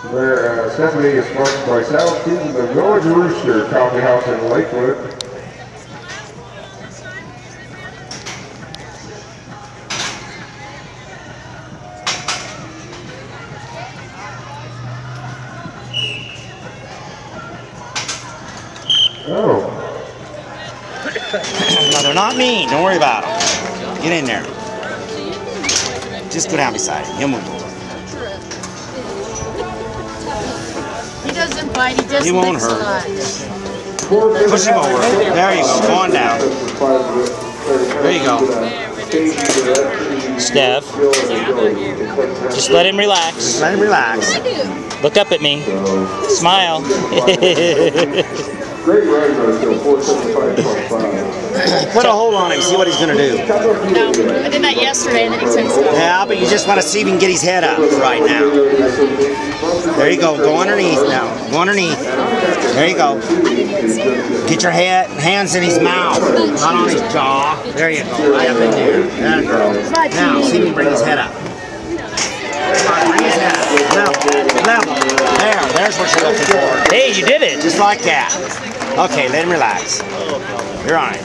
Their assembly is sponsored by South Keaton, the Village Rooster Coffee House in Lakewood. Oh. No, they're not mean. Don't worry about them. Get in there. Just go down beside him. He'll move over. He doesn't bite. He just He won't licks a lot. Push him over. There you go. Go on down. There you go. Steph, just let him relax. Just let him relax. Look up at me. Smile. Great rides are still 475.5. Put a hold on him. See what he's going to do. No, I did that yesterday and then he said so. Yeah, but you just want to see if he can get his head up right now. There you go. Go underneath now. Go underneath. There you go. Get your hands in his mouth, not on his jaw. There you go. Right up in there. There you go. Now, see if he can bring his head up. Come on, bring his head up. Level. There's what you're looking for. Hey, you did it. Just like that. Okay, let him relax. You're on it.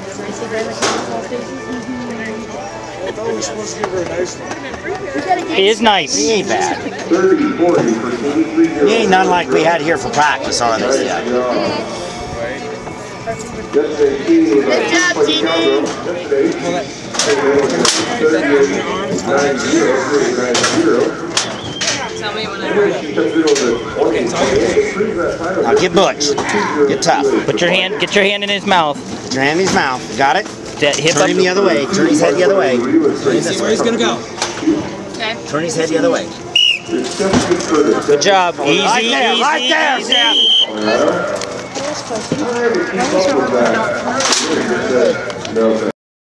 He is nice. He ain't bad. He ain't none like we had here for practice, are they? Yeah. Good job, Jeannie. Tell me when Now get butch. Get tough. Get your hand in his mouth. Put your hand in his mouth. Got it? Hip Turn him the other way. Turn his head the other way. Turn him this way. He's gonna go. Okay. Turn his head the other way. Good job. Easy, Right there, easy, right there, easy. Steph. No,